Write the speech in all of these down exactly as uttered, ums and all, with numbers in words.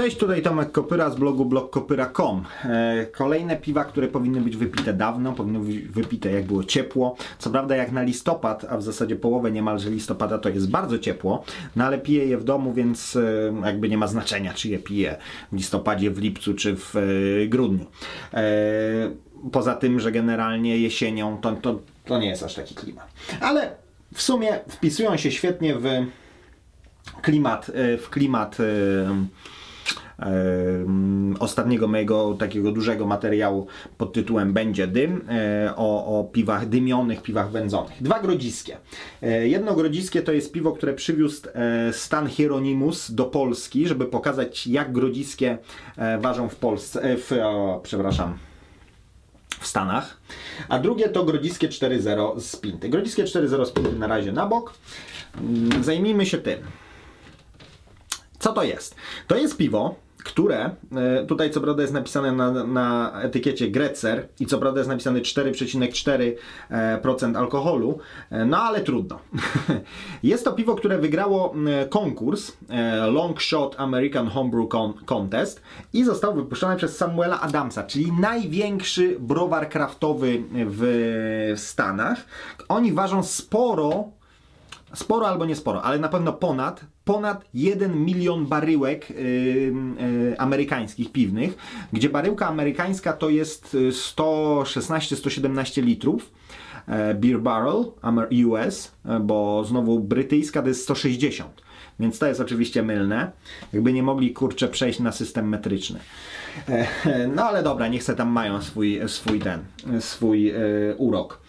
Cześć, tutaj Tomek Kopyra z blogu blog kopyra kropka com. Kolejne piwa, które powinny być wypite dawno, powinny być wypite jak było ciepło. Co prawda jak na listopad, a w zasadzie połowę niemalże listopada to jest bardzo ciepło, no ale piję je w domu, więc jakby nie ma znaczenia, czy je piję w listopadzie, w lipcu czy w grudniu. Poza tym, że generalnie jesienią to, to, to nie jest aż taki klimat. Ale w sumie wpisują się świetnie w klimat, w klimat ostatniego mojego takiego dużego materiału pod tytułem Będzie dym, o, o piwach dymionych, piwach wędzonych. Dwa grodziskie. Jedno grodziskie to jest piwo, które przywiózł Stan Hieronymus do Polski, żeby pokazać, jak grodziskie ważą w Polsce, w, o, przepraszam, w Stanach. A drugie to grodziskie cztery zero z Pinty. Grodziskie cztery zero z Pinty na razie na bok. Zajmijmy się tym. Co to jest? To jest piwo, które, tutaj co prawda jest napisane na, na etykiecie Gretzer i co prawda jest napisane cztery przecinek cztery procent alkoholu, no ale trudno. Jest to piwo, które wygrało konkurs Long Shot American Homebrew Contest i zostało wypuszczone przez Samuela Adamsa, czyli największy browar kraftowy w Stanach. Oni ważą sporo, sporo albo nie sporo, ale na pewno ponad ponad jeden milion baryłek yy, yy, amerykańskich piwnych, gdzie baryłka amerykańska to jest sto szesnaście sto siedemnaście litrów, yy, beer barrel U S, yy, bo znowu brytyjska to jest sto sześćdziesiąt, więc to jest oczywiście mylne, jakby nie mogli kurczę przejść na system metryczny. Yy, no ale dobra, niech se tam mają swój, swój ten, swój yy, urok.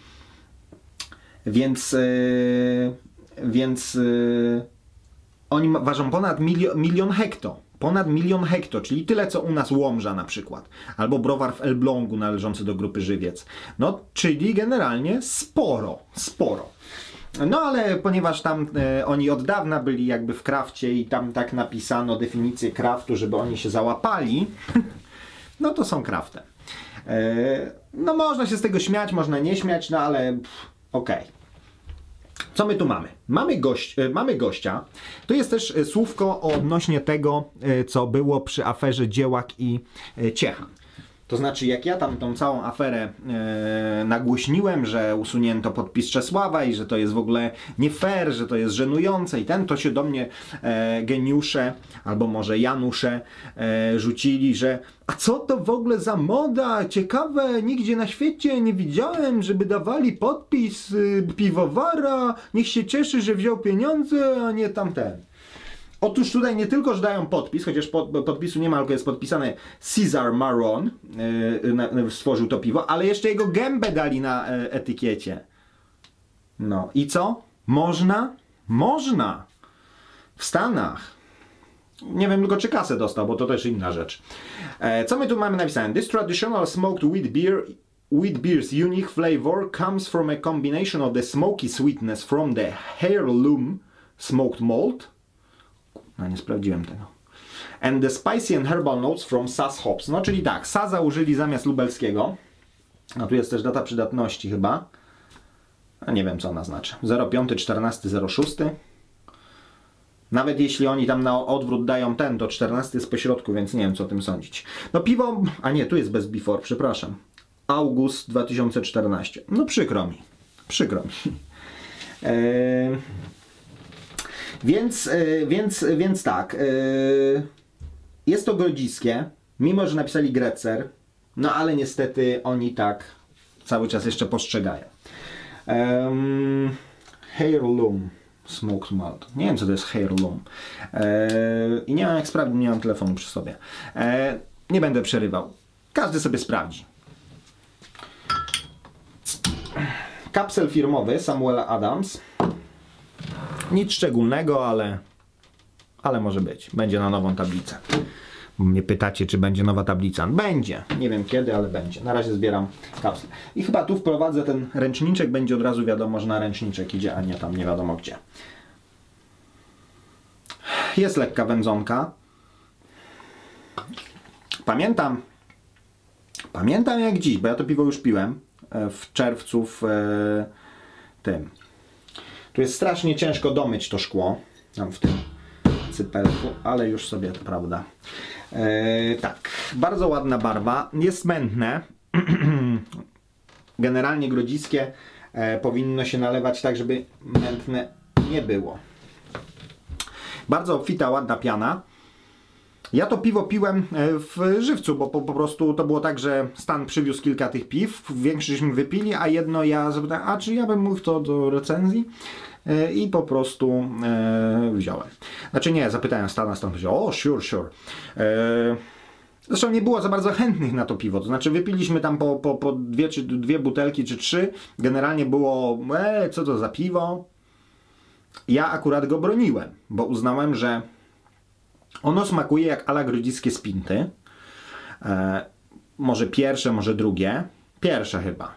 Więc yy, więc yy, oni ważą ponad milion, milion hekto. Ponad milion hekto, czyli tyle co u nas Łomża na przykład. Albo browar w Elblągu należący do grupy Żywiec. No, czyli generalnie sporo, sporo. No ale ponieważ tam e, oni od dawna byli jakby w krafcie i tam tak napisano definicję kraftu, żeby oni się załapali, no to są kraftem. E, no można się z tego śmiać, można nie śmiać, no ale okej. Okay. Co my tu mamy? Mamy, gość, mamy gościa. To jest też słówko odnośnie tego, co było przy aferze Dziełak i Ciechan. To znaczy, jak ja tam tą całą aferę e, nagłośniłem, że usunięto podpis Czesława i że to jest w ogóle nie fair, że to jest żenujące i ten, to się do mnie e, geniusze, albo może Janusze e, rzucili, że a co to w ogóle za moda? Ciekawe, nigdzie na świecie nie widziałem, żeby dawali podpis y, piwowara, niech się cieszy, że wziął pieniądze, a nie tamten. Otóż tutaj nie tylko, że dają podpis, chociaż pod, podpisu nie ma, tylko jest podpisane Cesar Marron, yy, stworzył to piwo, ale jeszcze jego gębę dali na yy, etykiecie. No i co? Można? Można! W Stanach. Nie wiem tylko, czy kasę dostał, bo to też inna rzecz. E, co my tu mamy napisane? This traditional smoked wheat beer Wheat beer's unique flavor comes from a combination of the smoky sweetness from the heirloom smoked malt. No nie sprawdziłem tego. And the spicy and herbal notes from Saaz hops. No czyli tak, Saaza użyli zamiast lubelskiego. A tu jest też data przydatności chyba. A nie wiem co ona znaczy. zero pięć czternaście zero sześć. Nawet jeśli oni tam na odwrót dają ten, to czternasty jest pośrodku, więc nie wiem co o tym sądzić. No piwo, a nie, tu jest bez before, przepraszam. August dwa tysiące czternasty. No przykro mi. Przykro mi. Eee... Więc, yy, więc, więc tak, yy, jest to grodziskie, mimo że napisali Gretzer, no ale niestety oni tak cały czas jeszcze postrzegają. Um, Heirloom Smoked Malt. Nie wiem co to jest Heirloom. Yy, I nie mam jak sprawdzić, nie mam telefonu przy sobie. Yy, nie będę przerywał. Każdy sobie sprawdzi. Kapsel firmowy Samuela Adams. Nic szczególnego, ale, ale może być. Będzie na nową tablicę. Mnie pytacie, czy będzie nowa tablica. Będzie. Nie wiem kiedy, ale będzie. Na razie zbieram kapsle. I chyba tu wprowadzę ten ręczniczek. Będzie od razu wiadomo, że na ręczniczek idzie, a nie tam nie wiadomo gdzie. Jest lekka wędzonka. Pamiętam, pamiętam jak dziś, bo ja to piwo już piłem w czerwcu w tym. Tu jest strasznie ciężko domyć to szkło, tam w tym cypelku, ale już sobie, prawda. E, tak, bardzo ładna barwa, jest mętne. Generalnie grodziskie e, powinno się nalewać tak, żeby mętne nie było. Bardzo obfita, ładna piana. Ja to piwo piłem w żywcu, bo po, po prostu to było tak, że Stan przywiózł kilka tych piw, większość wypili, a jedno ja zapytałem, a czy ja bym mógł to do recenzji? E, I po prostu e, wziąłem. Znaczy nie, zapytałem Stana, Stan powiedział, o sure, sure. E, Zresztą nie było za bardzo chętnych na to piwo, to znaczy wypiliśmy tam po, po, po dwie, czy dwie butelki, czy trzy. Generalnie było, e, co to za piwo? Ja akurat go broniłem, bo uznałem, że ono smakuje jak ala grodziskie spinty. E, może pierwsze, może drugie. Pierwsze chyba.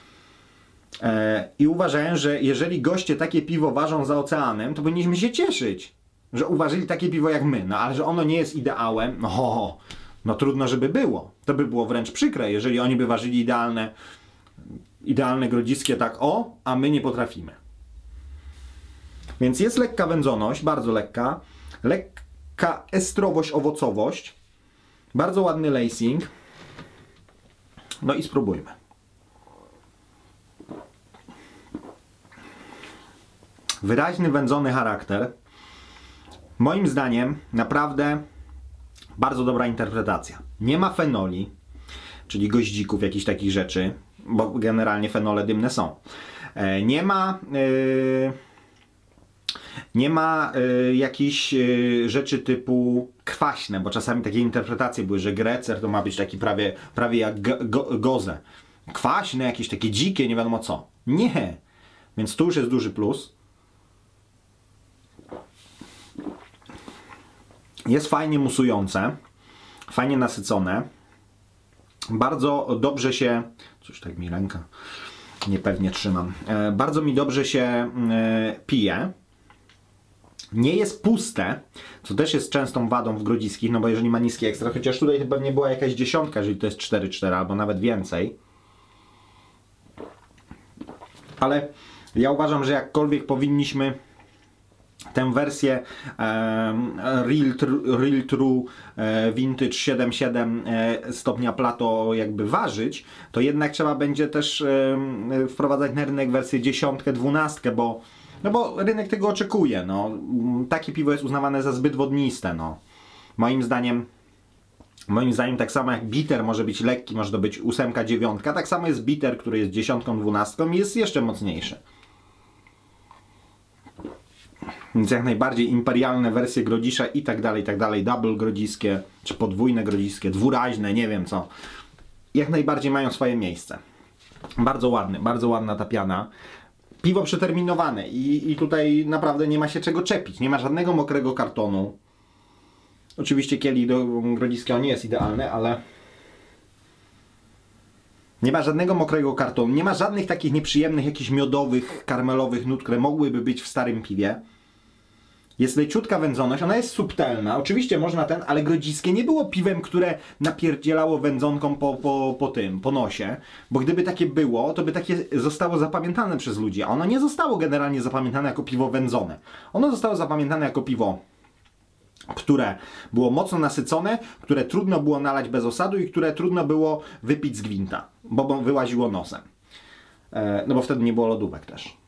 E, I uważałem, że jeżeli goście takie piwo ważą za oceanem, to powinniśmy się cieszyć, że uważali takie piwo jak my. No ale że ono nie jest ideałem, no, no trudno, żeby było. To by było wręcz przykre, jeżeli oni by ważyli idealne, idealne grodziskie tak o, a my nie potrafimy. Więc jest lekka wędzoność, bardzo lekka. Lekka estrowość, owocowość. Bardzo ładny lacing. No i spróbujmy. Wyraźny wędzony charakter. Moim zdaniem naprawdę bardzo dobra interpretacja. Nie ma fenoli, czyli goździków, jakichś takich rzeczy, bo generalnie fenole dymne są. Nie ma... Yy... Nie ma y, jakichś y, rzeczy typu kwaśne, bo czasami takie interpretacje były, że grecer to ma być taki prawie, prawie jak go, goze. Kwaśne, jakieś takie dzikie, nie wiadomo co. Nie. Więc tu już jest duży plus. Jest fajnie musujące, fajnie nasycone. Bardzo dobrze się... Cóż, tak mi ręka niepewnie trzymam. E, bardzo mi dobrze się e, pije. Nie jest puste, co też jest częstą wadą w grodziskich, no bo jeżeli ma niski ekstrakt, chociaż tutaj chyba nie była jakaś dziesiątka, jeżeli to jest cztery cztery albo nawet więcej. Ale ja uważam, że jakkolwiek powinniśmy tę wersję e, Real, Real True e, Vintage siedem siedem e, stopnia Plato jakby ważyć, to jednak trzeba będzie też e, wprowadzać na rynek wersję dziesiątkę, dwunastkę, bo No bo rynek tego oczekuje, no. Takie piwo jest uznawane za zbyt wodniste, no. Moim zdaniem, moim zdaniem tak samo jak bitter może być lekki, może to być ósemka, dziewiątka, tak samo jest bitter, który jest dziesiątką, dwunastką i jest jeszcze mocniejszy. Więc jak najbardziej imperialne wersje grodzisza i tak dalej, i tak dalej, double grodziskie, czy podwójne grodziskie, dwuraźne, nie wiem co. Jak najbardziej mają swoje miejsce. Bardzo ładny, bardzo ładna ta piana. Piwo przeterminowane i, i tutaj naprawdę nie ma się czego czepić, nie ma żadnego mokrego kartonu. Oczywiście kielich do grodziska nie jest idealny, ale nie ma żadnego mokrego kartonu, nie ma żadnych takich nieprzyjemnych, jakichś miodowych, karmelowych nut, które mogłyby być w starym piwie. Jest leciutka wędzoność, ona jest subtelna, oczywiście można ten, ale grodziskie nie było piwem, które napierdzielało wędzonką po, po, po tym, po nosie, bo gdyby takie było, to by takie zostało zapamiętane przez ludzi, a ono nie zostało generalnie zapamiętane jako piwo wędzone. Ono zostało zapamiętane jako piwo, które było mocno nasycone, które trudno było nalać bez osadu i które trudno było wypić z gwinta, bo wyłaziło nosem. E, no bo wtedy nie było lodówek też.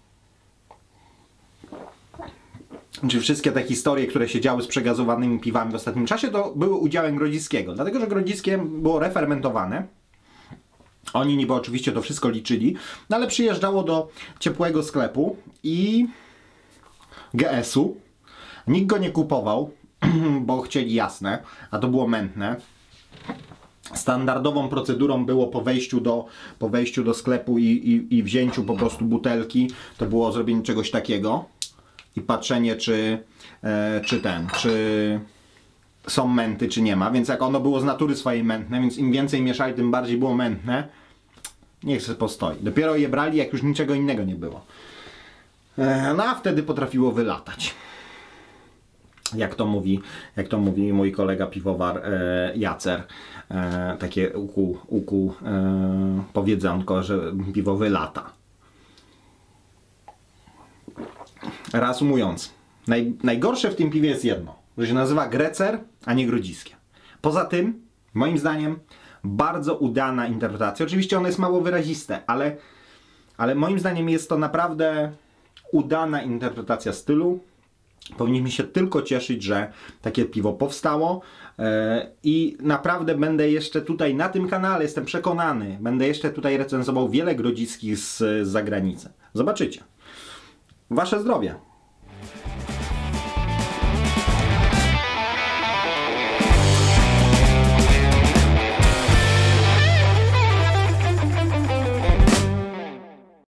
Czy wszystkie te historie, które się działy z przegazowanymi piwami w ostatnim czasie, to były udziałem Grodziskiego. Dlatego, że Grodziskie było refermentowane. Oni niby oczywiście to wszystko liczyli, no ale przyjeżdżało do ciepłego sklepu i G S-u. Nikt go nie kupował, bo chcieli jasne, a to było mętne. Standardową procedurą było po wejściu do, po wejściu do sklepu i, i, i wzięciu po prostu butelki, to było zrobienie czegoś takiego. I patrzenie, czy, e, czy ten, czy są męty, czy nie ma. Więc jak ono było z natury swojej mętne, więc im więcej mieszali, tym bardziej było mętne. Niech się postoi. Dopiero je brali, jak już niczego innego nie było. E, no a wtedy potrafiło wylatać. Jak to mówi, jak to mówi mój kolega piwowar e, Jacer. E, takie uku, uku e, powiedzonko, że piwo wylata. Reasumując, Naj, najgorsze w tym piwie jest jedno, że się nazywa Grecer, a nie Grodziskie. Poza tym, moim zdaniem, bardzo udana interpretacja. Oczywiście ono jest mało wyraziste, ale, ale moim zdaniem jest to naprawdę udana interpretacja stylu. Powinniśmy się tylko cieszyć, że takie piwo powstało yy, i naprawdę będę jeszcze tutaj na tym kanale, jestem przekonany, będę jeszcze tutaj recenzował wiele Grodziskich z, z zagranicy. Zobaczycie. Wasze zdrowie.